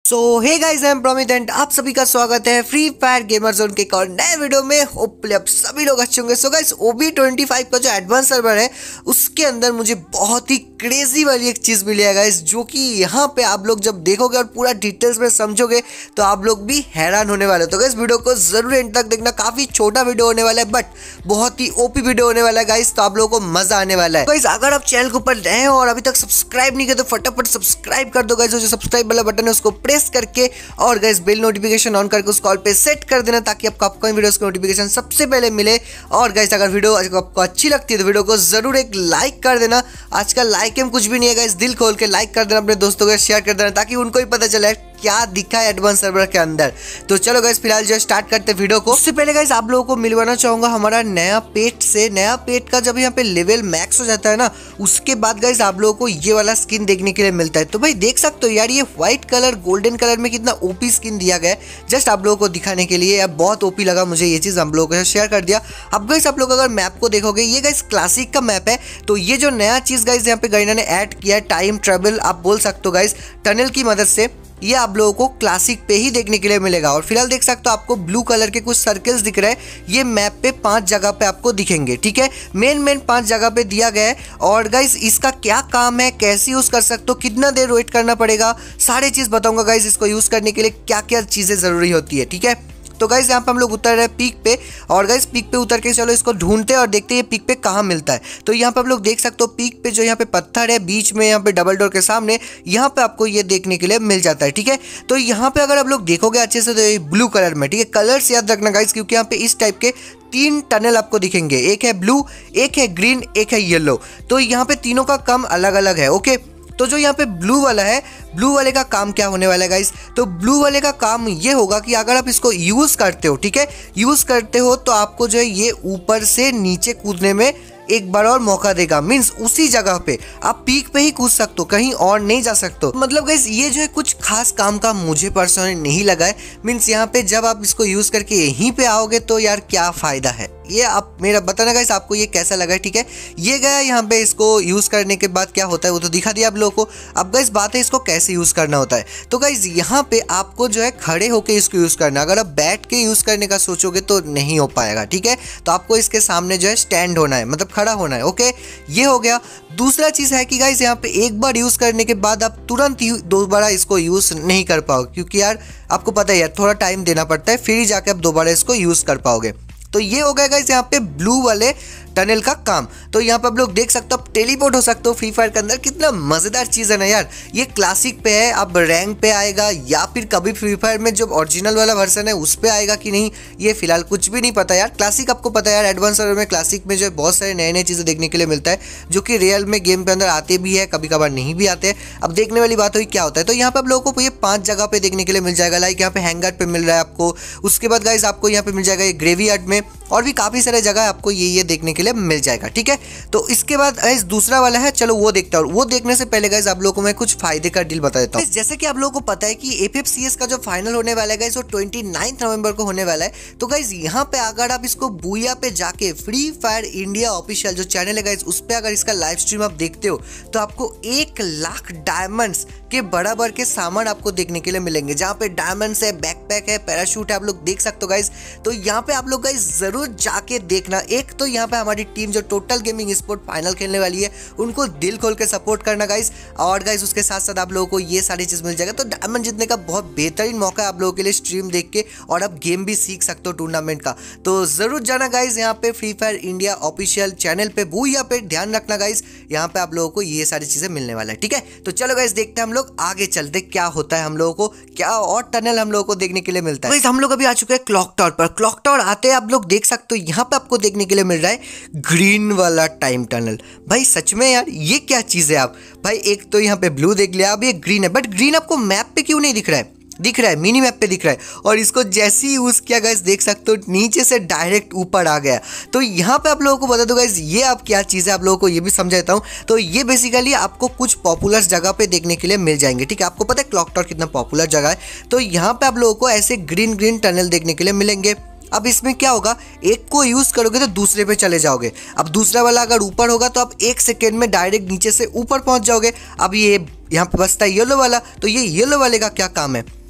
So hey guys, I am Pramit and आप सभी का स्वागत है फ्री फायर गेमर जोन के एक और नए वीडियो में। होपफुली आप सभी लोग अच्छे होंगे। सो गाइस, OB25 का जो एडवांस सर्वर है उसके अंदर मुझे बहुत ही क्रेजी वाली एक चीज़ मिली है गाइस, जो कि यहाँ पे आप लोग जब देखोगे और पूरा डिटेल्स में समझोगे तो आप लोग भी हैरान होने वाले हो। तो गाइस वीडियो को जरूर एंड तक देखना। काफ़ी छोटा वीडियो होने वाला है बट बहुत ही ओपी वीडियो होने वाला है गाइस, तो आप लोगों को मजा आने वाला है। गाइस अगर आप चैनल के ऊपर नए हो और अभी तक सब्सक्राइब नहीं किया तो फटाफट सब्सक्राइब कर दो गाइस। जो सब्सक्राइब वाला बटन है उसको प्रेस करके और गाइस बेल नोटिफिकेशन ऑन करके उस कॉल पे सेट कर देना ताकि आपको अपकमिंग वीडियोस की नोटिफिकेशन सबसे पहले मिले। और गाइस अगर वीडियो आपको अच्छी लगती है तो वीडियो को जरूर एक लाइक कर देना। आजकल लाइक में कुछ भी नहीं है गाइस, दिल खोल के लाइक कर देना, अपने दोस्तों को शेयर कर देना ताकि उनको भी पता चले क्या दिखा है एडवांस सर्वर के अंदर। तो चलो गाइस फिलहाल जो स्टार्ट करते हैं वीडियो को। उससे पहले गाइस आप लोगों को मिलवाना चाहूंगा हमारा नया पेट से। नया पेट का जब यहाँ पे लेवल मैक्स हो जाता है ना, उसके बाद गाइस आप लोगों को ये वाला स्किन देखने के लिए मिलता है। तो भाई देख सकते हो यार, ये व्हाइट कलर गोल्डन कलर में कितना ओपी स्किन दिया गया है जस्ट आप लोगों को दिखाने के लिए। यार बहुत ओपी लगा मुझे ये चीज़, हम लोगों को शेयर कर दिया। अब गाइस आप लोग अगर मैप को देखोगे, ये गाइस क्लासिक का मैप है। तो ये जो नया चीज़ गाइस यहाँ पे गाइना ने ऐड किया है, टाइम ट्रेवल आप बोल सकते हो गाइस, टनल की मदद से, ये आप लोगों को क्लासिक पे ही देखने के लिए मिलेगा। और फिलहाल देख सकते हो आपको ब्लू कलर के कुछ सर्कल्स दिख रहे हैं, ये मैप पे 5 जगह पे आपको दिखेंगे। ठीक है, मेन 5 जगह पे दिया गया है। और गाइस इसका क्या काम है, कैसे यूज कर सकते हो, कितना देर वेट करना पड़ेगा, सारी चीज बताऊंगा गाइस। इसको यूज करने के लिए क्या क्या चीजें जरूरी होती है। ठीक है, तो गाइस यहाँ पे हम लोग उतर रहे हैं पीक पे। और गाइस पीक पे उतर के चलो इसको ढूंढते हैं और देखते हैं ये पीक पे कहाँ मिलता है। तो यहाँ पे आप लोग देख सकते हो पीक पे जो यहाँ पे पत्थर है बीच में, यहाँ पे डबल डोर के सामने, यहाँ पे आपको ये देखने के लिए मिल जाता है। ठीक है, तो यहाँ पे अगर आप लोग देखोगे अच्छे से तो ये ब्लू कलर में, ठीक है, कलर्स याद रखना गाइस, क्योंकि यहाँ पे इस टाइप के 3 टनल आपको दिखेंगे। एक है ब्लू, एक है ग्रीन, एक है येलो। तो यहाँ पे तीनों का काम अलग अलग है। ओके, तो जो यहाँ पे ब्लू वाला है, ब्लू वाले का काम क्या होने वाला है गाइस, तो ब्लू वाले का काम ये होगा कि अगर आप इसको यूज करते हो, ठीक है, यूज करते हो तो आपको जो है ये ऊपर से नीचे कूदने में एक बार और मौका देगा। मीन्स उसी जगह पे आप पीक पे ही कूद सकते हो, कहीं और नहीं जा सकते हो। मतलब गाइस ये जो है कुछ खास काम का मुझे पर्सनली नहीं लगा है। मीन्स यहाँ पे जब आप इसको यूज करके यहीं पे आओगे तो यार क्या फायदा है, ये आप मेरा बताना गाइस आपको ये कैसा लगा है। ठीक है, ये गया यहाँ पे, इसको यूज करने के बाद क्या होता है वो तो दिखा दिया आप लोगों को। अब गाइस बात है इसको कैसे यूज करना होता है। तो गाइस यहाँ पे आपको जो है खड़े होके इसको यूज करना। अगर आप बैठ के यूज करने का सोचोगे तो नहीं हो पाएगा। ठीक है, तो आपको इसके सामने जो है स्टैंड होना है, मतलब खड़ा होना है। ओके, ये हो गया। दूसरा चीज है कि गाइस यहाँ पे एक बार यूज करने के बाद आप तुरंत दोबारा इसको यूज नहीं कर पाओगे, क्योंकि यार आपको पता है यार थोड़ा टाइम देना पड़ता है, फिर ही जाके आप दोबारा इसको यूज कर पाओगे। तो ये हो गया गाइस यहाँ पे ब्लू वाले टनल का काम। तो यहाँ पे आप लोग देख सकते हो, आप टेलीपोर्ट हो सकते हो फ्री फायर के अंदर। कितना मजेदार चीज है ना यार। ये क्लासिक पे है, अब रैंक पे आएगा या फिर कभी फ्री फायर में जो ओरिजिनल वाला वर्जन है उस पे आएगा कि नहीं, ये फिलहाल कुछ भी नहीं पता यार। क्लासिक आपको पता है यार, एडवांस सर्वर में क्लासिक में जो बहुत सारे नए चीजें देखने के लिए मिलता है, जो कि रियल में गेम के अंदर आते भी है, कभी कभार नहीं भी आते हैं। अब देखने वाली बात हुई क्या होता है। तो यहाँ पे आप लोगों को ये 5 जगह पे देखने के लिए मिल जाएगा। लाइक यहाँ पे हैंगर पे मिल रहा है आपको, उसके बाद गाइस आपको यहाँ पे मिल जाएगा ये ग्रेवयार्ड में, और भी काफी सारे जगह आपको ये देखने के लिए मिल जाएगा। ठीक है, तो इसके बाद गाइस दूसरा वाला है, चलो वो देखता हूँ। वो देखने से पहले गाइस आप लोगों को मैं कुछ फायदे का डील बता देता हूँ। जैसे कि आप लोगों को पता है कि APFCS का जो फाइनल होने वाला है गाइस वो 29 नवंबर को होने वाला है। तो गाइस यहाँ पे अगर आप इसको बूया पे जाके फ्री फायर इंडिया ऑफिशियल जो चैनल है गाइस उस पे अगर इसका लाइव स्ट्रीम आप देखते हो तो आपको 1 लाख डायमंड्स के बराबर के सामान आपको देखने के लिए मिलेंगे, जहाँ पे डायमंड्स है, बैकपैक है, पैराशूट है, आप लोग देख सकते हो गाइस। तो यहाँ पे आप लोग गाइस जरूर जाके देखना। एक तो यहाँ पे हमारी टीम जो टोटल गेमिंग स्पोर्ट फाइनल खेलने वाली है उनको दिल खोल के सपोर्ट करना गाइस। और गाइस उसके साथ साथ आप लोगों को ये सारी चीज मिल जाएगा। तो डायमंड जीतने का बहुत बेहतरीन मौका है आप लोगों के लिए स्ट्रीम देख के, और आप गेम भी सीख सकते हो टूर्नामेंट का। तो जरूर जाना गाइस यहाँ पे Free Fire India official channel पे, बूया पे ध्यान रखना गाइस, यहाँ पे आप लोगों को ये सारी चीजें मिलने वाला है। ठीक है, तो चलो गाइस देखते हैं हम लोग आगे चलते क्या होता है, हम लोगों को क्या और टनल हम लोगों को देखने के लिए मिलता है। हम लोग अभी आ चुके हैं क्लॉक टावर पर। क्लॉक टावर आते हैं आप लोग देख सकते हो यहाँ पे आपको देखने के लिए मिल रहा है ग्रीन वाला टाइम टनल। भाई सच में यार ये क्या चीज है। आप भाई एक तो यहाँ पे ब्लू देख लिया, अब ये ग्रीन है, बट ग्रीन आपको मैप पे क्यों नहीं दिख रहा है? दिख रहा है, मिनी मैप पे दिख रहा है। और इसको जैसे ही यूज किया गाइस देख सकते हो नीचे से डायरेक्ट ऊपर आ गया। तो यहाँ पे आप लोगों को बता दो गाइस ये आप क्या चीज़ है, आप लोगों को ये भी समझाता हूँ। तो ये बेसिकली आपको कुछ पॉपुलर जगह पे देखने के लिए मिल जाएंगे। ठीक है, आपको पता है क्लॉक टावर कितना पॉपुलर जगह है। तो यहाँ पे आप लोगों को ऐसे ग्रीन टनल देखने के लिए मिलेंगे। अब इसमें क्या होगा, एक को यूज करोगे तो दूसरे पे चले जाओगे। अब दूसरा वाला अगर ऊपर होगा तो आप 1 सेकेंड में डायरेक्ट नीचे से ऊपर पहुंच जाओगे। अब ये यहाँ पे बचता है येलो वाला। तो ये येलो वाले का क्या काम है,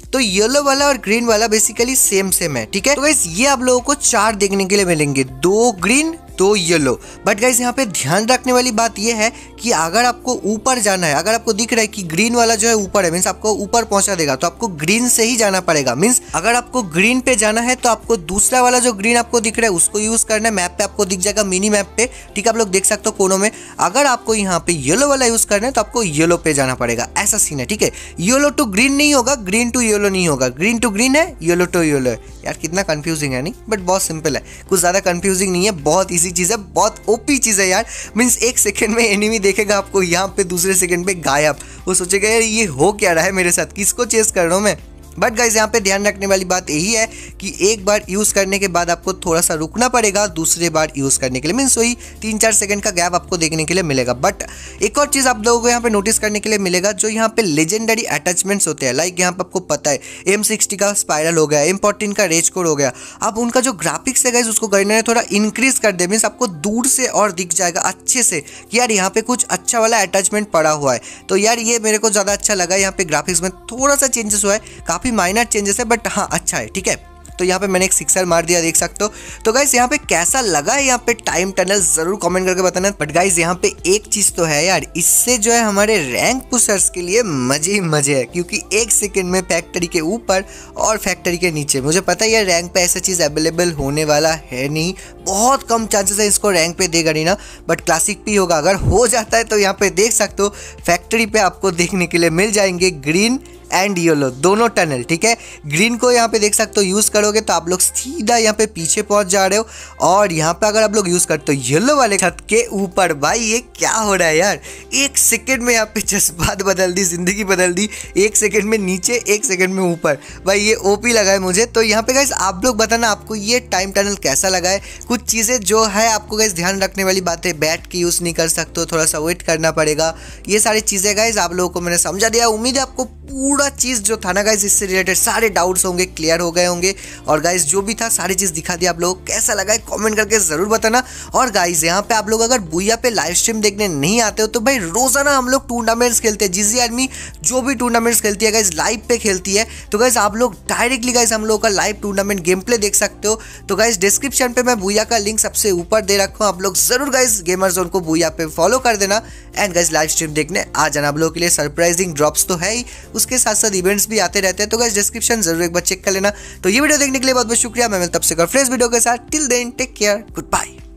तो येलो वाला और ग्रीन वाला बेसिकली सेम है, ठीक है। तो गाइस ये आप लोगों को 4 देखने के लिए मिलेंगे, 2 ग्रीन 2 येलो। बट गाइस यहाँ पे ध्यान रखने वाली बात ये है कि अगर आपको ऊपर जाना है, अगर आपको दिख रहा है कि ग्रीन वाला जो है ऊपर है, मीन्स आपको ऊपर पहुंचा देगा, तो आपको ग्रीन से ही जाना पड़ेगा। मीन्स अगर आपको ग्रीन पे जाना है तो आपको दूसरा वाला जो ग्रीन आपको दिख रहा है उसको यूज करना है। मैप पे आपको दिख जाएगा, मिनी मैप पे, ठीक है, आप लोग देख सकते हो कोनों में। अगर आपको यहाँ पे येलो वाला यूज करना है तो आपको येलो पे जाना पड़ेगा, ऐसा सीन है, ठीक है। येलो टू ग्रीन नहीं होगा, ग्रीन टू येलो नहीं होगा, ग्रीन टू ग्रीन है, येलो टू येलो है। यार कितना कंफ्यूजिंग है नहीं, बट बहुत सिंपल है, कुछ ज्यादा कंफ्यूजिंग नहीं है, बहुत इजी चीज है, बहुत ओपी चीज है यार। मीन्स 1 सेकंड में एनिमी देखेगा आपको यहाँ पे, दूसरे सेकंड पे गायब, वो सोचेगा यार ये हो क्या रहा है मेरे साथ, किसको चेस कर रहा हूँ मैं। बट गाइज यहाँ पे ध्यान रखने वाली बात यही है कि एक बार यूज करने के बाद आपको थोड़ा सा रुकना पड़ेगा दूसरे बार यूज करने के लिए। मीन्स वही 3-4 सेकंड का गैप आपको देखने के लिए मिलेगा। बट एक और चीज आप लोगों को यहाँ पे नोटिस करने के लिए मिलेगा, जो यहाँ पे लेजेंडरी अटैचमेंट्स होते हैं, लाइक यहाँ पे आपको पता है M60 का स्पाइरल हो गया, M14 का रेज कोड हो गया। अब उनका जो ग्राफिक्स है गाइज उसको करने में थोड़ा इंक्रीज कर दे, मीन्स आपको दूर से और दिख जाएगा अच्छे से कि यार यहाँ पे कुछ अच्छा वाला अटैचमेंट पड़ा हुआ है। तो यार ये मेरे को ज़्यादा अच्छा लगा, यहाँ पे ग्राफिक्स में थोड़ा सा चेंजेस हुआ है, काफ़ी माइनर चेंजेस है, बट हाँ अच्छा है, ठीक है। तो यहाँ पे मैंने एक 6 मार दिया, देख सकते हो। तो गाइस यहाँ पे कैसा लगा है यहाँ पे टाइम टनल, जरूर कमेंट करके बताना। बट गाइस यहाँ पे एक चीज तो है यार, इससे जो है हमारे रैंक पुशर्स के लिए मजे ही मजे है, क्योंकि 1 सेकंड में फैक्ट्री के ऊपर और फैक्ट्री के नीचे। मुझे पता है यार रैंक पे ऐसा चीज अवेलेबल होने वाला है नहीं, बहुत कम चांसेस है इसको रैंक पे देगा नहीं ना, बट क्लासिक पे होगा। अगर हो जाता है तो यहाँ पे देख सकते हो फैक्ट्री पे आपको देखने के लिए मिल जाएंगे ग्रीन एंड येलो दोनों टनल, ठीक है। ग्रीन को यहाँ पे देख सकते हो यूज करोगे तो आप लोग सीधा यहाँ पे पीछे पहुंच जा रहे हो, और यहाँ पे अगर आप लोग यूज करते हो येलो वाले छत के ऊपर, भाई ये क्या हो रहा है यार, 1 सेकंड में यहाँ पे जज्बात बदल दी, जिंदगी बदल दी। 1 सेकंड में नीचे, 1 सेकंड में ऊपर, भाई ये ओपी लगा है मुझे। तो यहाँ पे गाइस आप लोग बताना आपको ये टाइम टनल कैसा लगा है। कुछ चीजें जो है आपको गाइस ध्यान रखने वाली बात है, बैट की यूज नहीं कर सकते हो, थोड़ा सा वेट करना पड़ेगा, ये सारी चीजें गाइस आप लोगों को मैंने समझा दिया। उम्मीद है आपको पूरा चीज जो था ना गाइस इससे रिलेटेड सारे डाउट्स होंगे क्लियर हो गए होंगे, और गाइस जो भी था सारी चीज दिखा दी आप लोग। कैसा लगा है कमेंट करके जरूर बताना। और गाइस यहाँ पे आप लोग अगर बुया पे लाइव स्ट्रीम देखने नहीं आते हो तो भाई रोजाना हम लोग टूर्नामेंट्स खेलते हैं, जीजी आर्मी जो भी टूर्नामेंट्स खेलती है गाइस लाइव पे खेलती है। तो गाइस आप लोग डायरेक्टली गाइस हम लोग का लाइव टूर्नामेंट गेम प्ले देख सकते हो। तो गाइस डिस्क्रिप्शन पे मैं बुया का लिंक सबसे ऊपर दे रखा हूँ, आप लोग जरूर गाइस गेमर जोन को बुया पे फॉलो कर देना, एंड गाइस लाइव स्ट्रीम देखने आ जाना। आप लोगों के लिए सरप्राइजिंग ड्रॉप्स तो है ही, उसके साथ साथ इवेंट्स भी आते रहते हैं। तो गाइस डिस्क्रिप्शन जरूर एक बार चेक कर लेना। तो ये वीडियो देखने के लिए बहुत बहुत शुक्रिया, मैं मिलता हूं आपसे फ्रेश वीडियो के साथ। Till then take care, good bye.